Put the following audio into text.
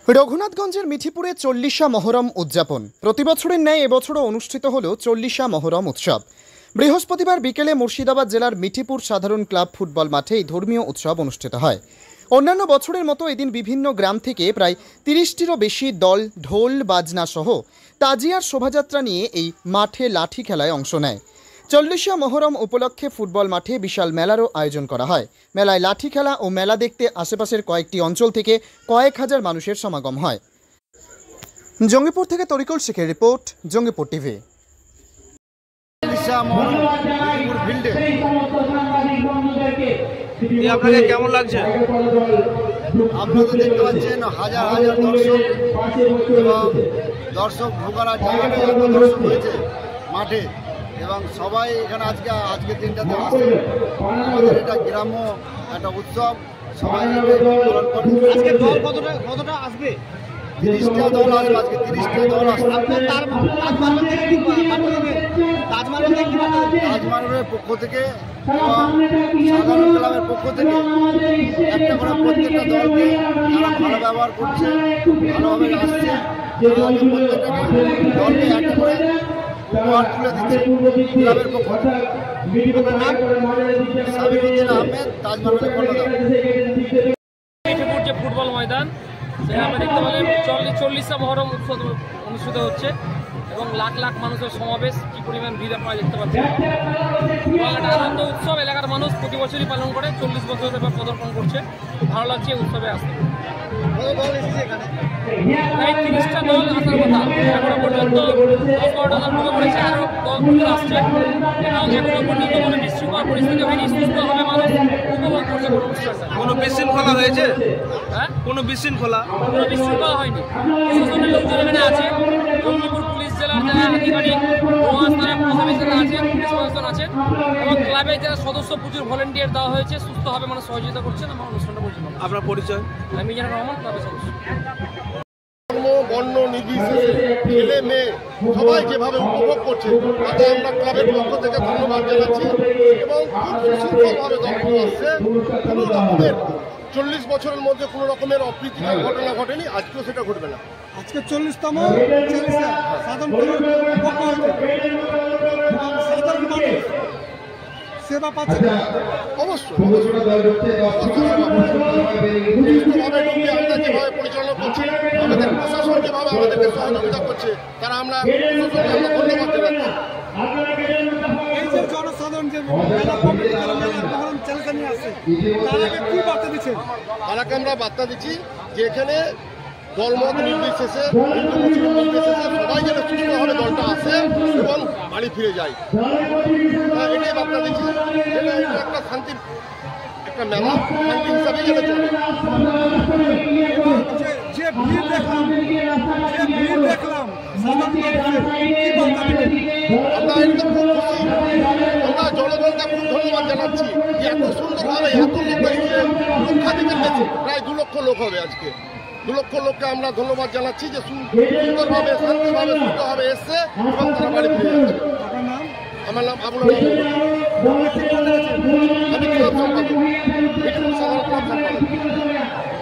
রঘুনাথগঞ্জের মিঠিপুরে চল্লিশা মহরম উদযাপন প্রতি বছরের ন্যায় এবছরও অনুষ্ঠিত হল চল্লিশা মহরম উৎসব। বৃহস্পতিবার বিকেলে মুর্শিদাবাদ জেলার মিঠিপুর সাধারণ ক্লাব ফুটবল মাঠে এই ধর্মীয় উৎসব অনুষ্ঠিত হয়। অন্যান্য বছরের মতো এদিন বিভিন্ন গ্রাম থেকে প্রায় ৩০টিরও বেশি দল ঢোল বাজনা সহ তাজিয়ার শোভাযাত্রা নিয়ে এই মাঠে লাঠি খেলায় অংশ নেয়। চল্লিশা মহরম উপলক্ষে ফুটবল মাঠে বিশাল মেলারও আয়োজন করা হয়। মেলায় লাঠি খেলা ও মেলা দেখতে আশেপাশের কয়েকটি অঞ্চল থেকে কয়েক হাজার মানুষের সমাগম হয়। জঙ্গিপুর থেকে তরিকুল শেখের রিপোর্ট, জঙ্গিপুর টিভি। আপনাকে কেমন লাগছে? আপনারা দেখতে পাচ্ছেন হাজার হাজার দর্শক এবং দর্শক ঢোকার জায়গাটা এত দর্শক হয়েছে মাঠে, এবং সবাই এখানে আজকের দিনটাতে আসছে। আমাদের এটা গ্রাম্য একটা উৎসব, সবাই পালন করে। আজকে দল কতটা আসবে? 30টা দল আসবে আজকে, 30টা দল আসবে। তাজমানুরের পক্ষ থেকে এবং সাধারণ ক্লাবের পক্ষ থেকে একটা করে প্রত্যেকটা দলকে যারা ভালো ব্যবহার করছে, ভালোভাবে আসছে, প্রত্যেকটাকে দলকে একটা করে উপহার তুলে দিচ্ছে ক্লাবের পক্ষ থেকে। সাবিরুদ্দিন আহমেদ, তাজমানুরের কর্ণধার। মিঠিপুর যে ফুটবল ময়দান, সেখানে আমরা দেখতে পেলাম 40টা মহরম উৎসব অনুষ্ঠিত হচ্ছে এবং লাখ লাখ মানুষের সমাবেশ, কি পরিমাণ ভিড় আপনারা দেখতে পাচ্ছেন। এবং একটা আনন্দ উৎসব এলাকার মানুষ প্রতি বছরই পালন করে, 40 বছর এবার পদার্পণ করছে। ভালো লাগছে উৎসবে আসতে। প্রায় 30টা দল আসার কথা, এখনো পর্যন্ত 10-12টা দল ঢুকে পড়েছে, আরও দল আসছে এবং এখনো পর্যন্ত কোনো বিশৃঙ্খলা পরিস্থিতি হয়নি। সুস্থভাবে মানুষ উপভোগ করছে কোনো অনুষ্ঠানটা। কোনো বিশৃঙ্খলা হয়েছে? হ্যাঁ, কোনো বিশৃঙ্খলা হয়নি। প্রশাসনের লোকজন এখানে আছে, জঙ্গিপুর পুলিশ জেলার যারা আধিকারিক, থানার প্রশাসন আছে, পুলিশ প্রশাসন আছে এবং ক্লাবের যারা সদস্য, প্রচুর ভলেন্টিয়ার দেওয়া হয়েছে, সুস্থভাবে মানুষ সহযোগিতা করছেন। আমার অনুষ্ঠানটা পরিচালনা। আপনার পরিচয়? আমি মিজানুর রহমান, ক্লাবের সদস্য। বর্ণ নির্বিশেষে ছেলে মেয়ে সবাই যেভাবে উপভোগ করছে, তাতে আমরা ক্লাবের পক্ষ থেকে ধন্যবাদ জানাচ্ছি। এবং খুব সুশৃঙ্খলভাবে দলগুলো আসছে। কোনো রকমের 40 বছরের মধ্যে কোনো রকমের অপ্রীতিকর ঘটনা ঘটেনি, আজকেও সেটা ঘটবে না। আজকে 40তম সাধারণ সেবা পাচ্ছে অবশ্যই আমরা যেভাবে পরিচালনা করছি, আমাদের প্রশাসন যেভাবে আমাদেরকে সহযোগিতা করছে, তারা আমরা প্রশাসনকে ধন্যবাদ জানাচ্ছি। এই যে জনসাধারণ যে নিয়ে আসছে, তারাকে কি বার্তা দিচ্ছেন? তারাকে আমরা বার্তা দিচ্ছি যে এখানে দলমত নির্বিশেষে, হিন্দু মুসলিম নির্বিশেষে সবাই যেন সুস্থভাবে দলটা আসে এবং বাড়ি ফিরে যায়। এটাই বার্তা দিচ্ছি। একটা শান্তি, একটা মেলা শান্তি হিসাবে যেন চলে। যে ভিড় দেখলাম আমরা একদম খুব খুশি। আমরা জনগণকে খুব ধন্যবাদ জানাচ্ছি যে এত সুন্দরভাবে এত লোক এসেছে। লক্ষাধিকের বেশি, প্রায় 2 লক্ষ লোক হবে আজকে। 2 লক্ষ লোককে আমরা ধন্যবাদ জানাচ্ছি যে সুন্দরভাবে, শান্তিভাবে, সুন্দরভাবে এসছে এবং তারা বাড়ি ফিরে যাচ্ছে। আমার নাম আবুল রহমান, আমি ক্লাব সম্পাদক, মিঠিপুর সাধারণ ক্লাব সম্পাদক।